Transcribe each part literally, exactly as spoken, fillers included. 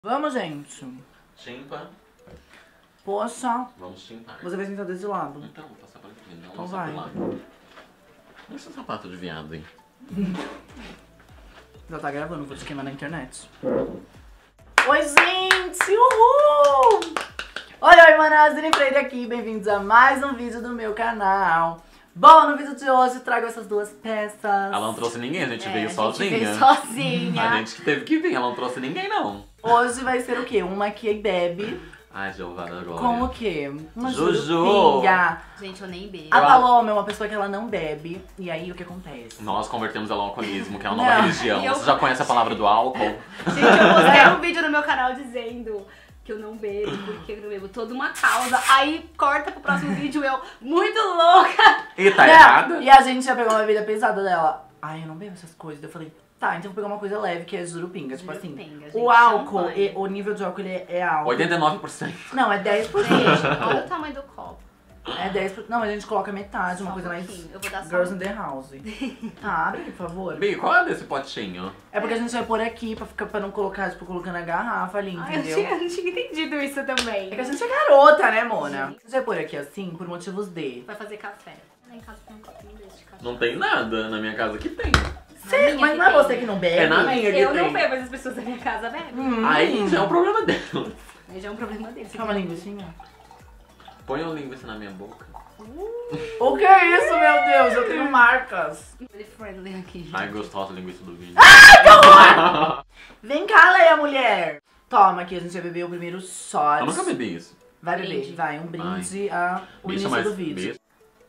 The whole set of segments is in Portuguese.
Vamos, gente. Chimpa. Poxa. Vamos chimpar. Você vai sentar desse lado. Então, vou passar por aqui. Não, Então não vai. Olha esse sapato de viado, hein? Já tá gravando, vou te queimar na internet. Oi, gente! Uhul! Oi, oi, manas! Dani Freire aqui. Bem-vindos a mais um vídeo do meu canal. Bom, no vídeo de hoje eu trago essas duas peças. Ela não trouxe ninguém, a gente É, veio a gente sozinha. veio sozinha. A gente que teve que vir, ela não trouxe ninguém, não. Hoje vai ser o quê? Uma que bebe. Ai, Jeová da Glória. Com o quê? Uma Juju. jurupinga. Gente, eu nem beijo. A Paloma é uma pessoa que ela não bebe. E aí, o que acontece? Nós convertemos ela ao alcoolismo, que é uma nova Não. religião. E eu- Você já conhece a palavra do álcool? Gente, eu postei um vídeo no meu canal dizendo que eu não bebo, porque eu não bebo. Toda uma causa. Aí corta pro próximo vídeo eu, muito louca. E tá Não, errada? E a gente já pegou uma bebida pesada dela. Ai, eu não bebo essas coisas. Daí eu falei, tá, então vou pegar uma coisa leve, que é jurupinga. Tipo assim, Jurupinga, gente, o álcool, champanhe. e- o nível de álcool ele é, é alto. oitenta e nove por cento. Não, é dez por cento. Gente, olha o tamanho do copo. É dez por cento. Não, mas a gente coloca metade, uma Só coisa um mais pouquinho. Eu vou dar só girls um- in the house. Tá, abre aqui, por favor. Bi, qual é desse potinho? É porque a gente vai pôr aqui pra, ficar, pra não colocar, tipo, colocando a garrafa ali, Ai, eu, entendeu? tinha, eu não tinha entendido isso também. É que a gente é garota, né, Mona? A gente vai pôr aqui assim por motivos de... Vai fazer café. Lá em casa tem um copinho desse de café. Não tem nada na minha casa que tem. Na minha Mas que não é tem. você que não bebe? É na minha que Eu não tem. bebo, mas as pessoas da minha casa bebem. Hum. Aí já é um problema dela. Aí já é um problema deles. Quer uma linguicinha? Põe o linguiça na minha boca. O que é isso, meu Deus? Eu tenho marcas. Really friendly aqui, gente. Ai, gostosa a linguiça do vídeo. Vem cá, Leia, mulher. Toma aqui, a gente vai beber o primeiro shot. Eu nunca bebi isso. Vai beber, Brinde. vai, um brinde ao Bicha, início mas do vídeo. bicha.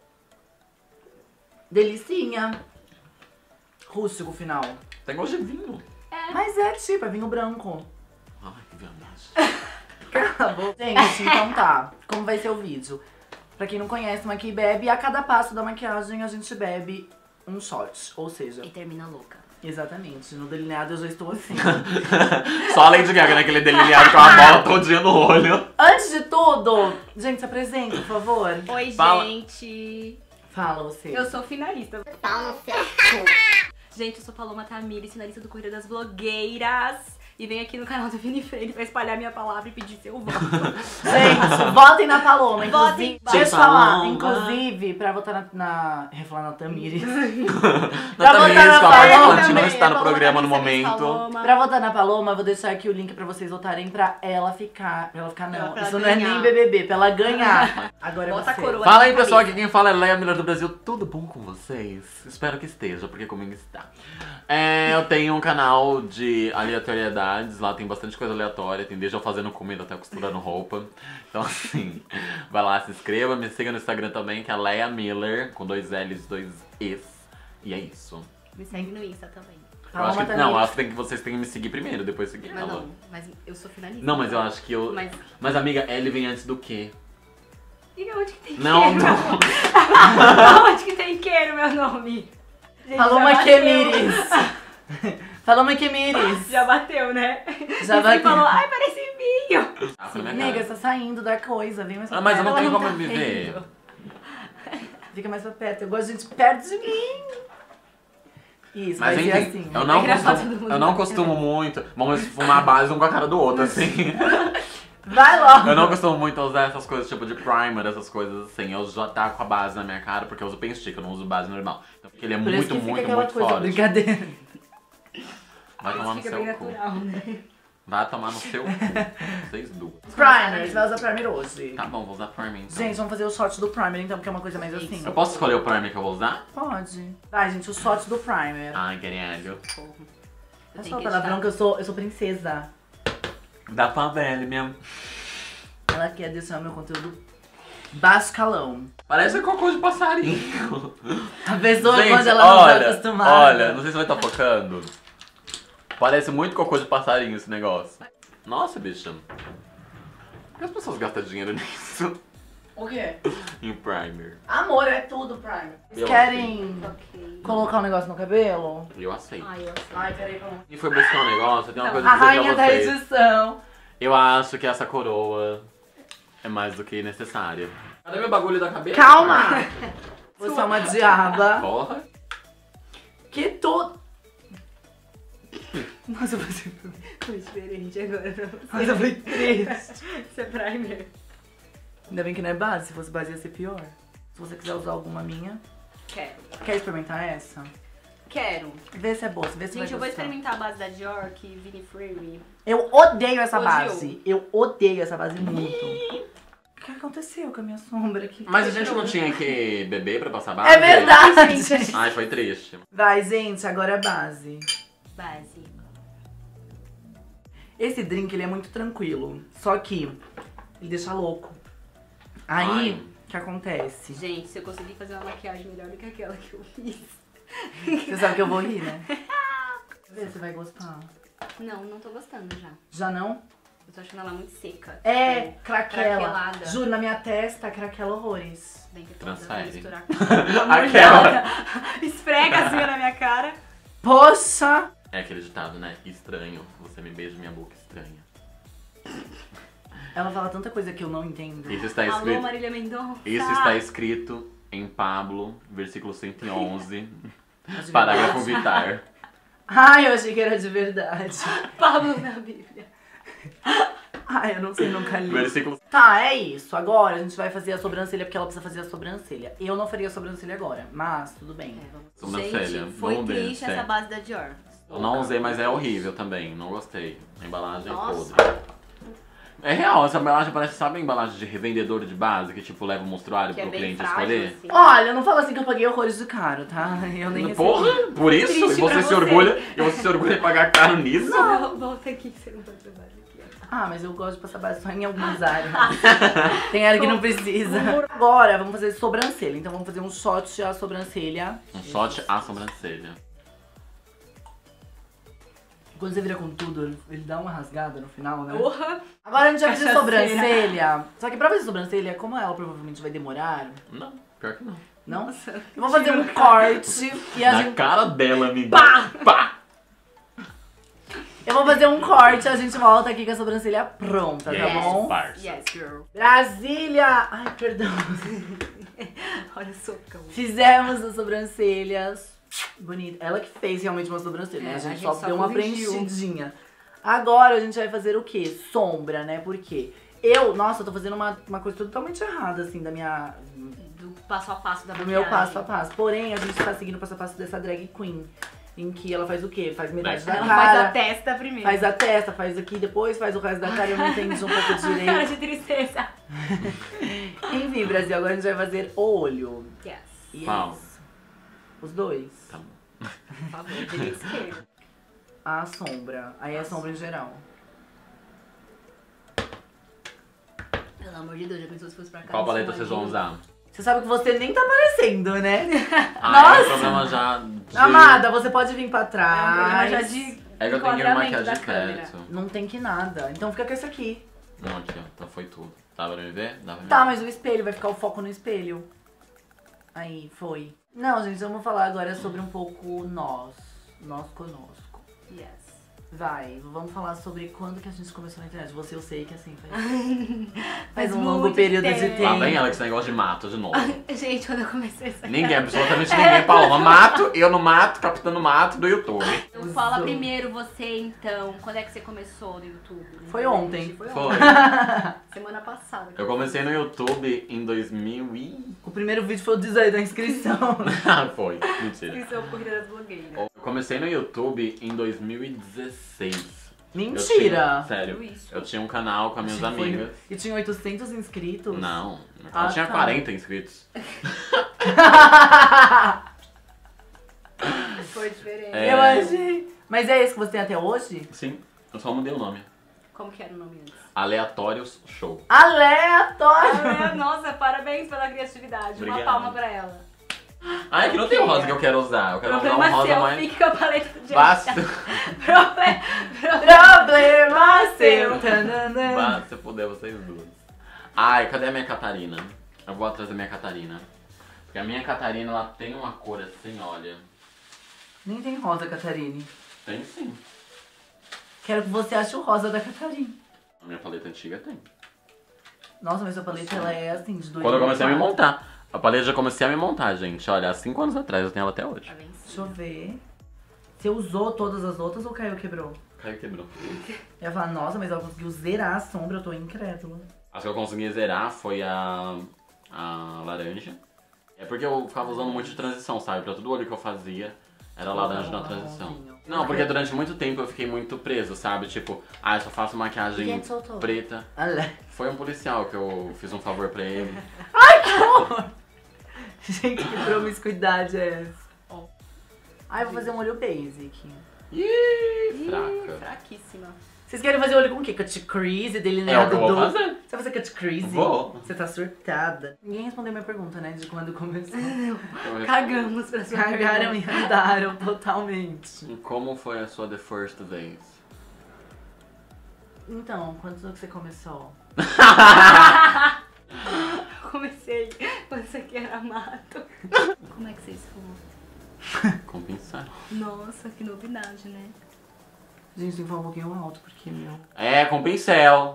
Delicinha. Rústico final. Tem gosto de vinho. Mas é tipo, é vinho branco. Ai, que viadagem. Cala a boca. Gente, então tá. Como vai ser o vídeo? Pra quem não conhece, Maqui bebe, a cada passo da maquiagem a gente bebe um shot. Ou seja, E termina louca. exatamente, no delineado eu já estou assim. Só a Lady Gaga naquele delineado com a bola todinha no olho. Antes de tudo, gente, se apresenta, por favor. Oi, Fala. gente. Fala você. Eu sou finalista. Gente, eu sou Paloma Tamires, finalista do Correio das Blogueiras. E venho aqui no canal do Vini Freire pra espalhar minha palavra e pedir seu voto. Gente, votem na Paloma, inclusive. Votem. Deixa eu Sim, falar, Paloma. inclusive, pra votar na... na ia falar na Tamires. Natalia, botar na sua Paloma mãe continua também, está no Paloma programa no Tamires, momento. Paloma. Pra votar na Paloma, eu vou deixar aqui o link pra vocês votarem pra ela ficar. Pra ela ficar, não. Pra ela Isso não é ganhar. nem B B B, pra ela ganhar. Agora é Bota a você. coroa. Fala aí, na pessoal, cabeça. aqui quem fala é Leia Miller do Brasil. Tudo bom com vocês? Espero que esteja, porque comigo está. É, eu tenho um canal de aleatoriedades, lá tem bastante coisa aleatória, tem desde eu fazendo comida até eu costurando roupa. Então assim, vai lá, se inscreva, me siga no Instagram também, que é Leia Miller, com dois L's, dois E's. E é isso. Me segue no Insta também. Eu acho Paloma que, não, eu Tamires. acho que, tem que vocês têm que me seguir primeiro, depois seguir Mas ela. não, mas eu sou finalista. Não, mas eu acho que eu... Mas Mas amiga, L vem antes do quê? e onde que tem Não, queiro? não. Onde que tem queiro, meu nome? Gente, Paloma já bateu. Kemiris. Paloma Kemiris. Já bateu, né? Já E você bateu. falou, ai, parece vinho. Ah, foi na minha Nega, cara. você tá saindo da coisa, vem mais pra Ah, mas eu perto. não tenho Ela como tá me ver. vendo. Fica mais pra perto, eu gosto de gente perto de mim. Isso, Mas vai enfim, ser assim. eu não, Vai gravar costumo, todo mundo eu não na costumo muito. Vamos fumar a base um com a cara do outro, assim. Vai logo. Eu não costumo muito usar essas coisas tipo de primer, essas coisas assim. Eu já taco a base na minha cara porque eu uso pen stick, eu não uso base normal. Então porque ele é Por isso muito, que fica muito, aquela muito coisa, forte. brincadeira. Vai tomar no Fica seu bem cu. natural, né? Vai tomar no seu cu. Vocês duas. Primer, você vai usar primer hoje. Tá bom, vou usar primer então. Gente, vamos fazer o shot do primer então, porque é uma coisa mais assim. Eu posso escolher o primer que eu vou usar? Pode. Vai, gente, o shot do primer. Ai, caralho. Porra. É Eu só tenho que palavrão editar. que eu sou, eu sou princesa. Dá pra velha mesmo. Ela quer deixar o meu conteúdo baixo calão. Parece cocô de passarinho. A pessoa, Gente, quando ela não olha, tá acostumada. olha, não sei se vai estar focando. Parece muito cocô de passarinho esse negócio. Nossa, bicha. Por que as pessoas gastam dinheiro nisso? O quê? Em primer. Amor, é tudo primer. Vocês Eu querem Ok. colocar um negócio no cabelo? Eu aceito. Ai, eu sei. Ai, peraí, vamos. E foi buscar um negócio, tem uma Não, coisa A pra dizer rainha pra da vocês. edição. Eu acho que essa coroa é mais do que necessária. Cadê meu bagulho da cabeça? Calma! Você é uma diaba. Porra. Que tudo. Nossa, você Foi diferente agora pra você. Nossa, foi triste. Isso é primer. Ainda bem que não é base, se fosse base ia ser pior. Se você quiser usar alguma minha. Quero. Quer experimentar essa? Quero. Vê se é boa, vê se Gente, vai eu vou gostar. experimentar a base da Dior, que Vini Frame. Eu odeio essa Odiou? base. Eu odeio essa base muito. O que aconteceu com a minha sombra aqui? Mas a gente não tinha que beber pra passar base? É verdade! Ai, foi triste. Vai, gente, agora é base. Base. Esse drink, ele é muito tranquilo. Só que ele deixa louco. Aí, Ai. o que acontece? Gente, se eu conseguir fazer uma maquiagem melhor do que aquela que eu fiz. Você sabe que eu vou rir, né? Vê se vai gostar. Não, não tô gostando já. Já não? Eu tô achando ela muito seca. É, Tipo, craquela. craquelada. Juro, na minha testa, craquela horrores. Bem que eu tô Transfere. tentando misturar Aquela. com esfrega assim na minha cara. Poxa! É aquele ditado, né? Estranho. Você me beija, minha boca estranha. Ela fala tanta coisa que eu não entendo. Isso está Alô, escrito. Marília Mendonça. Isso está escrito em Pablo, versículo cento e onze, Mas de parágrafo verdade. Vitar. Ai, eu achei que era de verdade. Pablo na Bíblia. Ai, eu não sei, nunca li. Versículo. Tá, é isso. Agora a gente vai fazer a sobrancelha porque ela precisa fazer a sobrancelha. Eu não faria a sobrancelha agora, mas tudo bem. É, vamos. Sobrancelha, Gente, foi vamos ver, triste sério. essa base da Dior. Eu não usei, mas é horrível também. Não gostei. A embalagem Nossa. é podre. É real, essa embalagem parece, sabe a embalagem de revendedor de base, que tipo leva o monstruário Que é pro bem cliente frágil, escolher? assim. Olha, não fala assim que eu paguei horrores de caro, tá? Eu nem recebi. Porra, por isso? Triste E você pra se você. orgulha, e você se orgulha de pagar caro nisso? Não, volta aqui que você não vai trabalhar aqui. Ah, mas eu gosto de passar base só em algumas áreas. Tem área que não precisa. Agora, vamos fazer sobrancelha. Então vamos fazer um shot à sobrancelha. Um shot à sobrancelha. Quando você vira com tudo, ele dá uma rasgada no final, né? Porra! Agora a gente vai fazer Cachaceira. sobrancelha. Só que pra fazer sobrancelha, como ela provavelmente vai demorar, Não, pior que não. não? Nossa. Eu vou fazer um corte e a Na gente... cara dela, amiga. Pá! Pá! Eu vou fazer um corte e a gente volta aqui com a sobrancelha pronta, tá Yes. bom? Parça. Yes, girl. Brasília! Ai, perdão. Olha o socão. Fizemos as sobrancelhas. Bonita. Ela que fez realmente uma sobrancelha, né? É, A gente, a gente só, só deu uma corrigiu. preenchidinha. Agora a gente vai fazer o quê? Sombra, né? Por quê? Eu, nossa, eu tô fazendo uma, uma coisa totalmente errada, assim, da minha... Do passo a passo da do maquiagem. meu passo a passo. Porém, a gente tá seguindo o passo a passo dessa drag queen. Em que ela faz o quê? Faz metade da Ela cara. faz a testa primeiro. Faz a testa, faz aqui, depois faz o resto da cara. Eu não entendi um pouco Cara direito. de tristeza. Enfim, Brasil, agora a gente vai fazer o olho. Yes. E é Qual? isso. Os dois. Tá bom. Por favor, direita e esquerda. A sombra. Aí é a sombra em geral. Pelo amor de Deus, já pensou se fosse pra cá? Qual paleta vocês vão usar? Você sabe que você nem tá aparecendo, né? Ah, é Nossa! um problema já de... Amada, você pode vir pra É um trás. problema já de É que eu tenho que ir no enquadramento maquiagem da de câmera. perto. Não tem que nada. Então fica com esse aqui. Não, aqui, ó. Então foi tudo. Dá pra me ver? Dá pra me Tá, ver. mas o espelho, vai ficar o foco no espelho. Aí, foi. Não, gente, vamos falar agora sobre um pouco nós. Nós conosco. Yes. Vai, vamos falar sobre quando que a gente começou na internet. Você, eu sei que assim, faz, faz Faz um longo muito período de tempo. tempo. Lá vem ela com esse negócio de mato de novo. Gente, quando eu comecei essa Ninguém, absolutamente ninguém. Paloma mato, eu no mato, capitano mato do YouTube. Eu fala Usou. primeiro você, então. Quando é que você começou no YouTube? Foi ontem. Foi Foi. ontem. Semana passada. Eu comecei no YouTube em dois mil e... O primeiro vídeo foi o design da inscrição. Ah, foi. Mentira. Isso é o Corrida das Blogueiras. Eu comecei no YouTube em dois mil e dezesseis. Eu Mentira! tinha- sério. Tudo isso. Eu tinha um canal com as minhas Foi- amigas. E tinha oitocentos inscritos? Não, eu Ah, tinha tá. quarenta inscritos. Foi diferente. É. Eu achei. Mas é esse que você tem até hoje? Sim, eu só mudei o nome. Como que era o nome antes? Aleatórios Show. Aleatório! Ah, nossa, parabéns pela criatividade. Obrigado. Uma palma pra ela. Ah, é que não tem o rosa que eu quero usar. Eu quero usar Problema um rosa seu, mais... fique com a paleta de Basta. Problema, Problema seu! Tananã. Basta se puder, vocês duas. Ai, cadê a minha Catarina? Eu vou atrás da minha Catarina. Porque a minha Catarina, ela tem uma cor assim, olha. Nem tem rosa, Catarine. Tem sim. Quero que você ache o rosa da Catarine. A minha paleta antiga tem. Nossa, mas sua paleta ela é assim, de dois Quando eu comecei a me mil e quatro. montar. A paleta já comecei a me montar, gente. Olha, há cinco anos atrás, eu tenho ela até hoje. Tá vencida. Deixa eu ver. Você usou todas as outras ou caiu quebrou? Caiu e quebrou. Eu ia falar, nossa, mas ela conseguiu zerar a sombra, eu tô incrédula. As que eu consegui zerar foi a, a laranja. É porque eu ficava usando muito de transição, sabe? Pra todo olho que eu fazia, era laranja na transição. Não, porque durante muito tempo eu fiquei muito preso, sabe? Tipo, ah, eu só faço maquiagem Quem te soltou? preta. Olha. Foi um policial que eu fiz um favor pra ele. Ai, que horror! Gente, que promiscuidade é essa? Ó. Ai, eu vou fazer um olho basic. Ih, Ih, fraca. fraquíssima. Vocês querem fazer olho com o quê? Cut crease, É o delineado que eu vou do... fazer. Você vai fazer cut crease? Vou. Você tá surtada. Ninguém respondeu minha pergunta, né? De quando começou. Eu- Cagamos pra sua Cagaram pergunta. e andaram totalmente. Como foi a sua the first vez? Então, quando que você começou? Comecei quando isso aqui era mato. Como é que vocês foram? Com pincel. Nossa, que novidade, né? Gente, tem que falar um pouquinho alto, porque, meu... É, com pincel.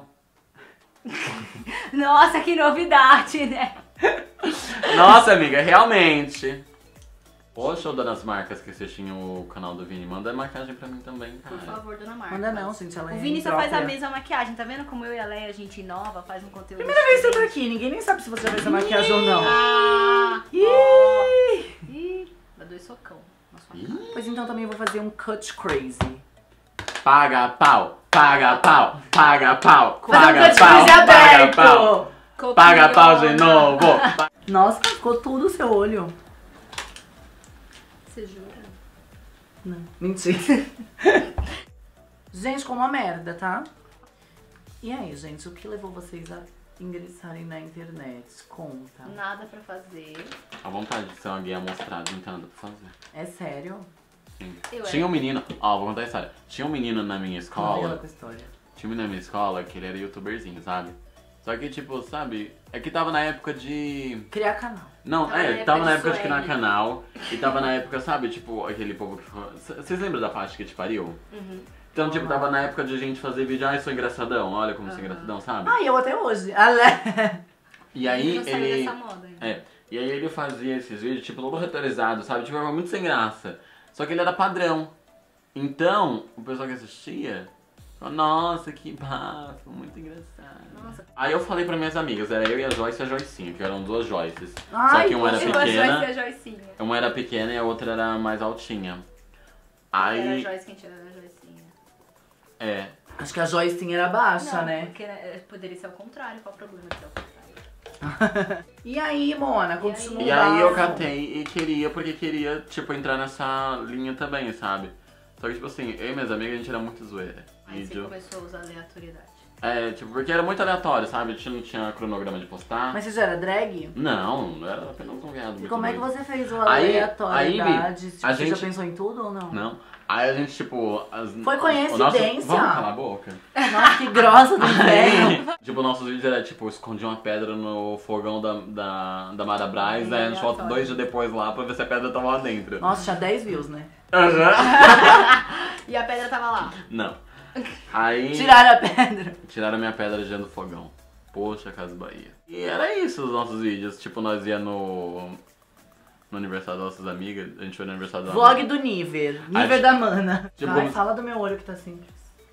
Nossa, que novidade, né? Nossa, amiga, realmente. Poxa, dona das marcas que assistem o canal do Vini, manda maquiagem pra mim também, Por cara. favor, dona Marta. Manda não, gente, ela é O Vini só faz a imprópria. mesma maquiagem, tá vendo como eu e a Leia, a gente inova, faz um conteúdo Primeira vez que eu tô diferente. aqui, ninguém nem sabe se você já fez essa maquiagem ou não. Ah, ó. Ih! Ih, dá dois socão na sua cara. Ih, Pois então também vou fazer um cut crazy. paga pau, paga pau, paga pau, Fazer um paga cut pau, crazy paga pau, aberto! paga pau de Copiona. novo. Nossa, ficou tudo o seu olho. Você jura? Não, mentira. Gente, como uma merda, tá? E aí, gente, o que levou vocês a ingressarem na internet? Conta. Nada pra fazer. A vontade de ser uma guia amostrada, não tem nada pra fazer. É sério? Sim. Eu Tinha era. um menino, ó, vou contar a história. Tinha um menino na minha Conta ela escola, com a história. tinha um menino na minha escola que ele era youtuberzinho, sabe? Só que, tipo, sabe, é que tava na época de... Criar canal. Não, Tava na é, época tava na de época de criar Sueli. canal. E tava na época, sabe, tipo, aquele povo que... C- Vocês lembram da Paty que te pariu? Uhum. Então, tipo, tava na época de a gente fazer vídeo, ai, sou engraçadão, olha como sou Aham. engraçadão, sabe? Ah, e eu até hoje. Ale... E aí não saiu ele... dessa moda ainda. É, e aí ele fazia esses vídeos, tipo, todo retorizado, sabe? Tipo, era muito sem graça. Só que ele era padrão. Então, o pessoal que assistia, falou, nossa, que bafo, muito engraçado. Nossa. Aí eu falei pra minhas amigas, era eu e a Joyce e a Joicinha, que eram duas Joyces. Só Ai, que uma era Eu gosto de pequena, ser a Joicinha. uma era pequena e a outra era mais altinha. Aí, Era a Joyce quem tinha a Joicinha. é, Acho que a Joyce sim era baixa, Não, né? porque né, poderia ser ao contrário. Qual o problema de ser ao contrário? E aí, Mona, continua. e aí eu o bafo. catei e queria, porque queria, tipo, entrar nessa linha também, sabe? Só que, tipo assim, eu e minhas amigas, a gente era muito zoeira. Aí você Vídeo. começou a usar aleatoriedade. É, tipo, porque era muito aleatório, sabe? A gente não tinha cronograma de postar. Mas você já era drag? Não, era apenas um viado E muito como é que doido. você fez o Aí- aleatoriedade? aí, Tipo, a você gente- já pensou em tudo ou não? Não. Aí a gente, tipo... As, Foi o coincidência. nosso- Vamos calar a boca? Nossa, que grossa do inferno. Tipo, nossos vídeos era, tipo, escondia uma pedra no fogão da, da, da Mara Braz, Bem aí a gente volta aleatório. dois dias depois lá pra ver se a pedra tava lá dentro. Nossa, tinha dez views, né? Aham. E a pedra tava lá. Não. Aí... Tiraram a pedra. Tiraram a minha pedra de dentro do fogão. Poxa, Casa Bahia. E era isso os nossos vídeos. Tipo, nós ia no... No aniversário das nossas amigas. A gente foi no aniversário da Vlog do Niver. Niver Acho- da Mana. Tipo, Ai, como- fala do meu olho que tá simples.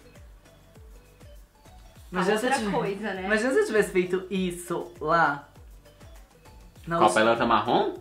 Imagina Ah, se, eu outra tivesse, coisa, né? imagina se eu tivesse feito isso lá. Na Com a última- pelota marrom?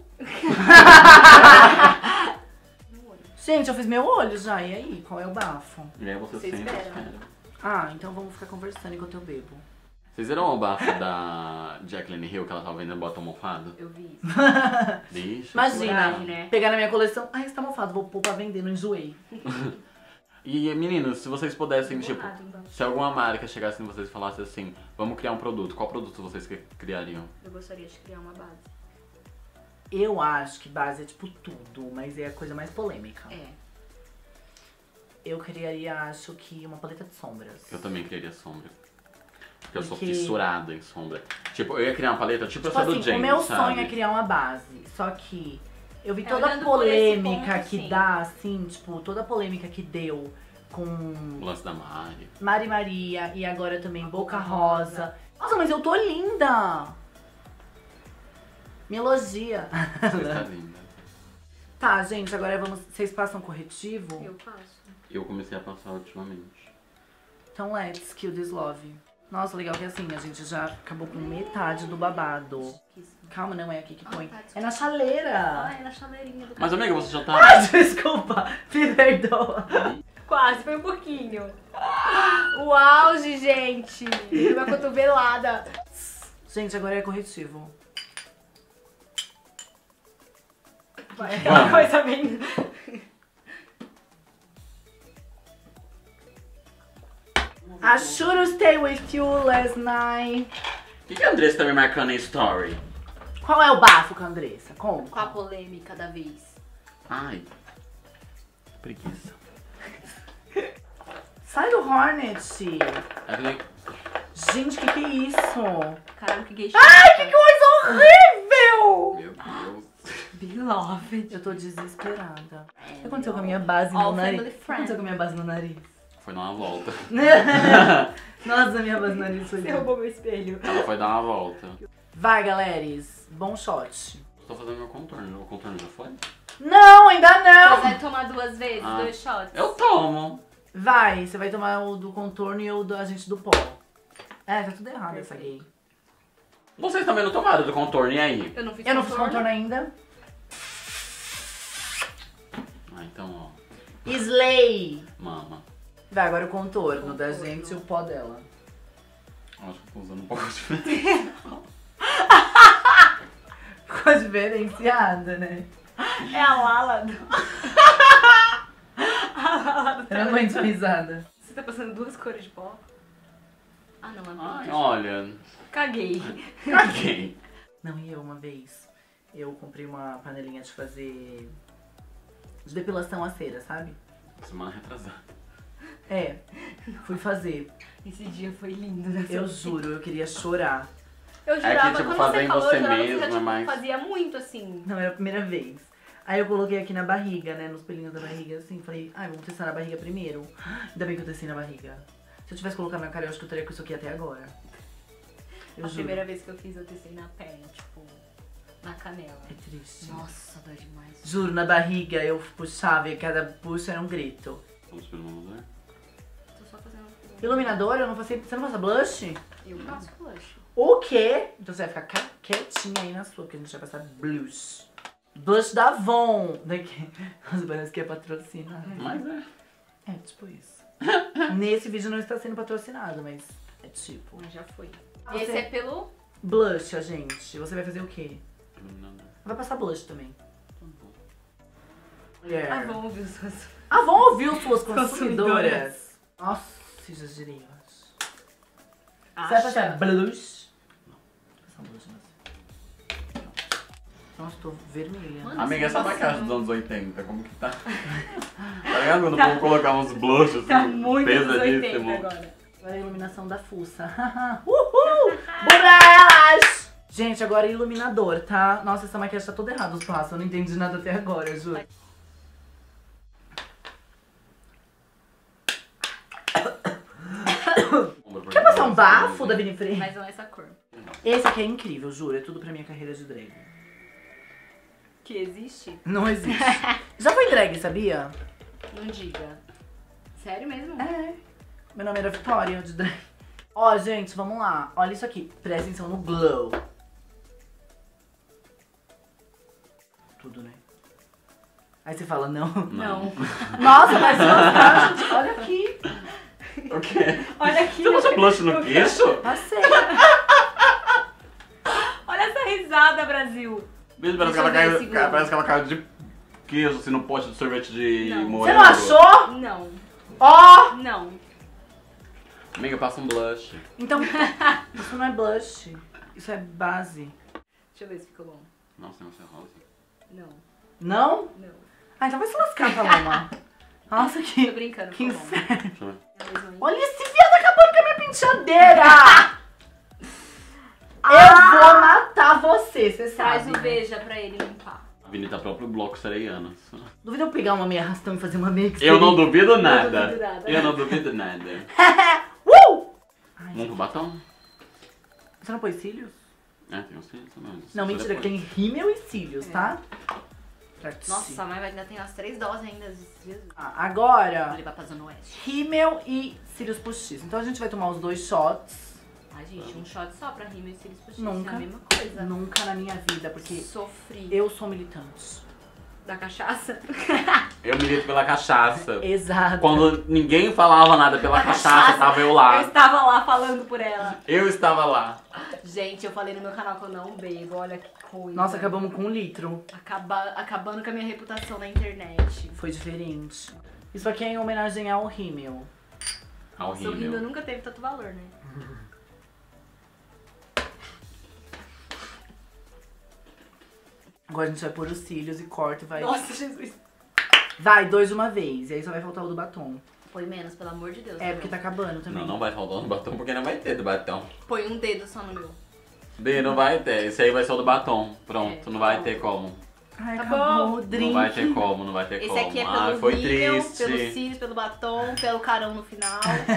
No olho. Gente, eu fiz meu olho já. E aí? Qual é o bafo? E aí você Você sempre espera. espera. Ah, então vamos ficar conversando enquanto eu bebo. Vocês viram o bafo da Jacqueline Hill que ela tava vendendo bota mofado? Eu vi isso. Bicho. Imagina, Coragem, né? pegar na minha coleção. Ai, esse tá mofado, vou pôr pra vender, não enjoei. E meninos, se vocês pudessem, tipo, Borrado embaixo. se alguma marca chegasse em vocês e falasse assim, vamos criar um produto, qual produto vocês que- criariam? Eu gostaria de criar uma base. Eu acho que base é tipo tudo, mas é a coisa mais polêmica. É. Eu criaria, acho que, uma paleta de sombras. Eu também criaria sombra. Porque eu sou Porque- fissurada em sombra. Tipo, eu ia criar uma paleta tipo, Tipo essa assim, do James, o meu sabe? sonho é criar uma base. Só que eu vi É, toda a olhando por esse polêmica ponto, que sim. dá, assim, tipo, toda a polêmica que deu com O lance da Mari. Mari Maria e agora também Boca Rosa. Nossa, mas eu tô linda! Me elogia. Você está linda. Tá, gente, agora vamos... Vocês passam corretivo? Eu faço. Eu comecei a passar ultimamente. Então let's kill this love. Nossa, legal que assim, a gente já acabou com metade do babado. Calma, não é aqui que põe. Ah, tá, É na chaleira. Ah, é na chaleirinha do Mas amiga, você já tá... Ai, desculpa. Me perdoa. Quase, foi um pouquinho. O auge, gente. Deu uma cotovelada. Gente, agora é corretivo. Vai, aquela coisa bem... I should stay with you last night. O que, que a Andressa tá me marcando em story? Qual é o bafo com a Andressa? Conta. Com a polêmica da vez. Ai. Preguiça. Sai do Hornet. É que nem... Gente, que que é isso? Caralho, que gay. Ai, que coisa horrível! Meu Deus. Beloved. Eu tô desesperada. O que aconteceu com a minha base All no nariz? family O que aconteceu com a minha base no nariz? Foi dar uma volta. Nossa, minha base no nariz foi... Você roubou meu espelho. Ela foi dar uma volta. Vai, galeres. Bom shot. Tô fazendo meu contorno. O contorno já foi? Não, ainda Você não! vai tomar duas vezes, Ah. dois shots? Eu tomo. Vai, você vai tomar o do contorno e o do agente do pó. É, tá tudo errado essa gay. Vocês também não tomaram do contorno, e aí? Eu não fiz Eu não fiz contorno. contorno ainda. Ah, então, ó. Slay! Mama. Vai, agora o contorno, Contorno. da gente e o pó dela. Acho que eu tô usando um pouco diferente. Ficou diferenciada, né? É a Lala do... a Lala do... Eu não aguento risada. Você tá passando duas cores de pó? Ah, não, é Ai, não. olha. Caguei. Caguei. Não, e eu uma vez, eu comprei uma panelinha de fazer... de depilação a cera, sabe? Semana retrasada. É, fui fazer. Esse dia foi lindo, né? Eu juro, eu queria chorar. Eu É jurava, que, tipo, quando fazer você em falou, você eu jurava que mesmo você é já, tipo, mais- fazia muito, assim. Não, era a primeira vez. Aí eu coloquei aqui na barriga, né, nos pelinhos da barriga, assim, falei, ai, vamos testar na barriga primeiro. Ainda bem que eu testei na barriga. Se eu tivesse colocado na cara, eu acho que eu teria com isso aqui até agora. Eu a juro. primeira vez que eu fiz, eu testei na perna, tipo, na canela. É triste. Nossa, dói demais. Juro, na barriga eu puxava e cada puxa era um grito. Vamos pelo mundo, né? Tô só fazendo... Iluminador, eu não passei. Você não passa blush? Eu faço blush. O quê? Então você vai ficar ca- quietinha aí na sua, porque a gente vai passar blush. Blush da Avon. Daqui. Nossa, parece que é patrocínio. Mas é. É, tipo isso. Nesse vídeo não está sendo patrocinado, mas é tipo. Mas já foi. Você- Esse é pelo... Blush, a gente. Você vai fazer o quê? Iluminador. Vai passar blush também. Tá bom. Mulher. Ah, vamos ouvir os seus... Avon ouviu suas consumidoras. Consumidoras. Nossa, exagerei. Você Acha? vai passar blush? Não. Passar blush não. Nossa, tô vermelha. Mano, Amiga, você essa tá maquiagem passando- dos anos oitenta, como que tá? Tá ligado quando o povo colocar uns blushes assim, Tá muito anos oitenta pesadíssimo? agora. Agora é a iluminação da fuça. Uhul! Bonelas! Gente, agora é iluminador, tá? Nossa, essa maquiagem tá toda errada, os passos. Eu não entendi nada até agora, eu juro. Quer passar um bafo da Vini Freire? Mas não é essa cor. Esse aqui é incrível, juro. É tudo pra minha carreira de drag. Que existe? Não existe. Já foi drag, sabia? Não diga. Sério mesmo? É. Meu nome era Vitória, de drag. Ó, gente, vamos lá. Olha isso aqui. Presta atenção no glow. Tudo, né? Aí você fala, não. Não. Nossa, mas não, gente. Olha aqui. O quê? Olha aqui. Você passou blush no queixo? Passei. Olha essa risada, Brasil. Bicho, parece que Deixa ela eu ver caiu, esse glow. parece que ela caiu de queijo, assim, no pote de sorvete de Não. morango. Você não achou? Não. Ó! Não. Amiga, passa um blush. Então, isso não é blush. Isso é base. Deixa eu ver se ficou bom. Nossa, você é rosa. Não. Não? Não. Ah, então vai se lascar, Paloma. Nossa, Tô que, brincando, que ficou bom. inferno. Deixa eu ver. É a mesma aí? Olha esse viado acabando com a minha penteadeira! Eu vou matar você, você Traz sabe. o né? beija pra ele limpar. A Vini tá próprio bloco sereianas. Duvida eu pegar uma meia arrastão e fazer uma mix? Eu não duvido nada. duvido nada. Eu não duvido nada. uh! Ai, Vamos pro batom? você não pôs cílios? É, tem uns cílios também. Não, mentira, que tem rímel e cílios, tá? Pra ti. Nossa, mas ainda tem as três doses ainda. Jesus. Ah, agora, Vou levar pra Zona Oeste. rímel e cílios postiços. Então a gente vai tomar os dois shots. Ai, gente, um shot só pra rímel e cílios postiços. Nunca. É a mesma coisa. Nunca na minha vida, porque Sofri. eu sou militante. Da cachaça? Eu milito pela cachaça. Exato. Quando ninguém falava nada pela cachaça, tava eu lá. Eu estava lá falando por ela. Eu estava lá. Gente, eu falei no meu canal que eu não bebo, olha que coisa. Nossa, acabamos com um litro. Acaba, acabando com a minha reputação na internet. Foi diferente. Isso aqui é em homenagem ao rímel. Ao Seu rímel rímel. nunca teve tanto valor, né? Agora a gente vai pôr os cílios e corta e vai... Nossa, Jesus. Vai, dois de uma vez. E aí só vai faltar o do batom. Põe menos, pelo amor de Deus. É, porque tá acabando também. Não, não vai faltar no batom porque não vai ter do batom. Põe um dedo só no meu. D, não vai ter. Esse aí vai ser o do batom. Pronto, É, não vai tá ter bom. como. Ai, Tá acabou bom. o drink. Não vai ter como, não vai ter Esse como. aqui é Ah, pelo foi rímel, triste. pelos cílios, pelo batom, pelo carão no final.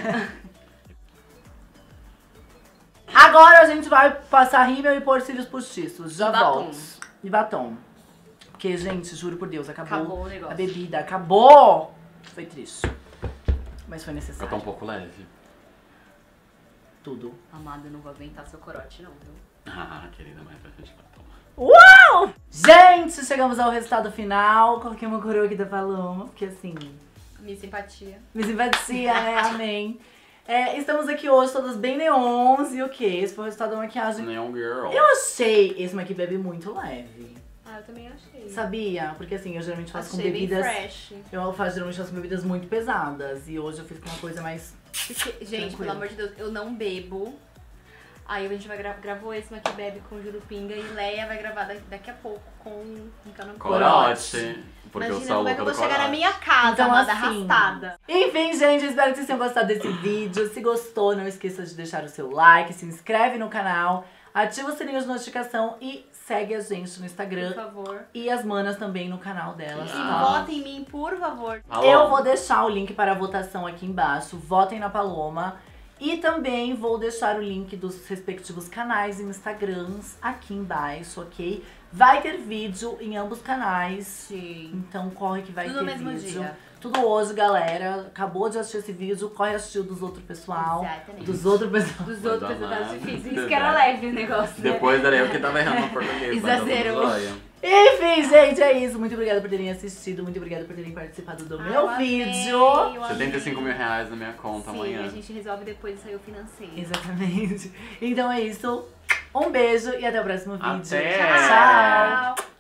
Agora a gente vai passar rímel e pôr cílios postiços. Já E batom. volto. E batom. Porque, gente, juro por Deus, acabou, Acabou o negócio. a bebida. Acabou! Foi triste. Mas foi Eu necessário. tô um pouco leve. Tudo. Amada, eu não vou aguentar seu corote não, viu? Ah, querida, mas a gente vai tomar. Uau! Gente, chegamos ao resultado final. Coloquei uma coroa aqui da Paloma, porque assim, Minha simpatia. me simpatia, né? Amém. É, estamos aqui hoje todas bem neons e o que? Esse foi o resultado da maquiagem. Neon Girl. Eu achei esse aqui bebe muito leve. Ah, eu também achei. Sabia? Porque assim, eu geralmente faço Achei com bem bebidas. fresh. Eu faço geralmente faço com bebidas muito pesadas. E hoje eu fiz com uma coisa mais. Porque, gente, Tranquilo. pelo amor de Deus, eu não bebo. Aí a gente vai gra gravou esse aqui bebe com Jurupinga e Leia vai gravar daqui, daqui a pouco com um canal Corote. Porque eu Imagina sou a como é que louca eu do vou chegar na corote. minha casa, Então, amada, assim, arrastada. Enfim, gente, espero que vocês tenham gostado desse vídeo. Se gostou, não esqueça de deixar o seu like, se inscreve no canal, ativa o sininho de notificação e segue a gente no Por Instagram. favor. E as manas também no canal delas, E tá? votem em mim, por favor. Alô? Eu vou deixar o link para a votação aqui embaixo. Votem na Paloma. E também vou deixar o link dos respectivos canais e Instagrams aqui embaixo, ok? Vai ter vídeo em ambos canais. Sim. Então corre que vai Tudo ter no mesmo vídeo. dia. Tudo hoje, galera. Acabou de assistir esse vídeo, corre assistir o dos outros pessoal. Exatamente. Dos outros pessoal. Dos Vai outros dar personagens nada. difíceis. Isso que era leve o negócio, né? Depois era eu que tava errando no português. mas eu Exagerou. tô zoia. Enfim, gente, é isso. Muito obrigada por terem assistido. Muito obrigada por terem participado do Ah, meu eu amei, vídeo. eu amei. setenta e cinco mil reais na minha conta Sim, amanhã. a gente resolve depois sair o financeiro. Exatamente. Então é isso. Um beijo e até o próximo vídeo. Até. Tchau. Tchau.